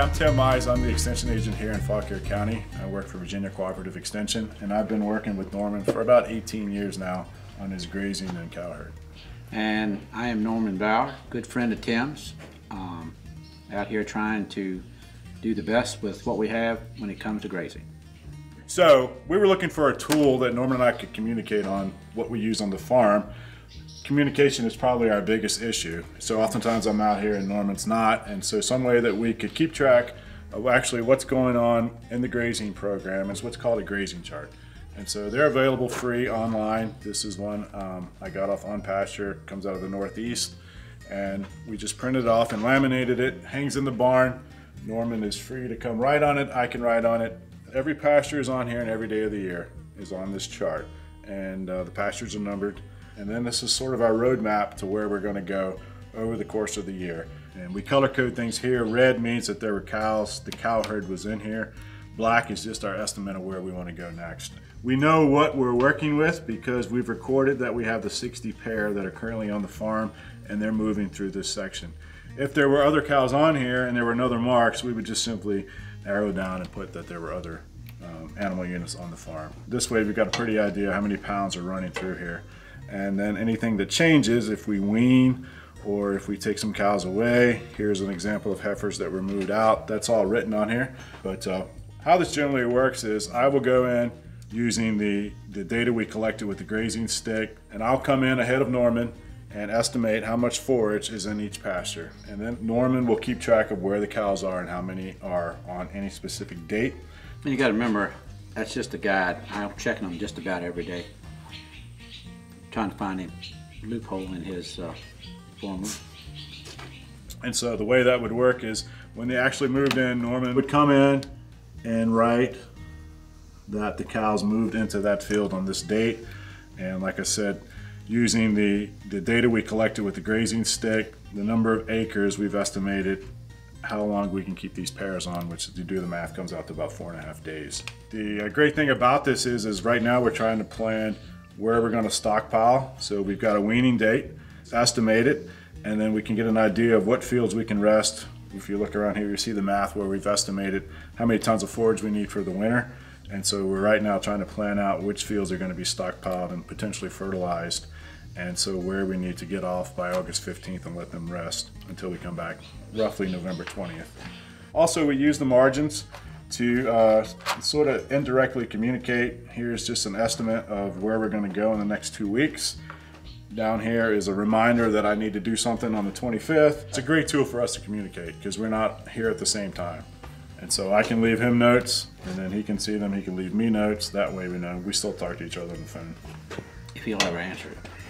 I'm Tim Mize. I'm the extension agent here in Fauquier County. I work for Virginia Cooperative Extension, and I've been working with Norman for about 18 years now on his grazing and cow herd. And I am Norman Bauer, good friend of Tim's, out here trying to do the best with what we have when it comes to grazing. So we were looking for a tool that Norman and I could communicate on what we use on the farm. Communication is probably our biggest issue. So oftentimes I'm out here and Norman's not, and so some way that we could keep track of actually what's going on in the grazing program is what's called a grazing chart. And so they're available free online. This is one I got off On Pasture, comes out of the Northeast, and we just printed it off and laminated it, hangs in the barn. Norman is free to come write on it, I can write on it. Every pasture is on here and every day of the year is on this chart, and the pastures are numbered. And then this is sort of our roadmap to where we're going to go over the course of the year. And we color code things here. Red means that there were cows, the cow herd was in here. Black is just our estimate of where we want to go next. We know what we're working with because we've recorded that we have the 60 pair that are currently on the farm and they're moving through this section. If there were other cows on here and there were no other marks, we would just simply narrow down and put that there were other animal units on the farm. This way we've got a pretty idea how many pounds are running through here. And then anything that changes, if we wean or if we take some cows away, here's an example of heifers that were moved out. That's all written on here. But how this generally works is I will go in using the data we collected with the grazing stick, and I'll come in ahead of Norman and estimate how much forage is in each pasture. And then Norman will keep track of where the cows are and how many are on any specific date. And you got to remember, that's just a guide. I'm checking them just about every day, trying to find a loophole in his formula. And so the way that would work is when they actually moved in, Norman would come in and write that the cows moved into that field on this date. And like I said, using the data we collected with the grazing stick, the number of acres we've estimated how long we can keep these pairs on, which if you do the math comes out to about 4.5 days. The great thing about this is right now we're trying to plan where we're going to stockpile. So we've got a weaning date, estimate it, and then we can get an idea of what fields we can rest. If you look around here, you see the math where we've estimated how many tons of forage we need for the winter. And so we're right now trying to plan out which fields are going to be stockpiled and potentially fertilized. And so where we need to get off by August 15th and let them rest until we come back roughly November 20th. Also, we use the margins to sort of indirectly communicate. Here's just an estimate of where we're going to go in the next 2 weeks. Down here is a reminder that I need to do something on the 25th. It's a great tool for us to communicate because we're not here at the same time. And so I can leave him notes and then he can see them, he can leave me notes. That way we know we still talk to each other on the phone. If he'll ever answer it.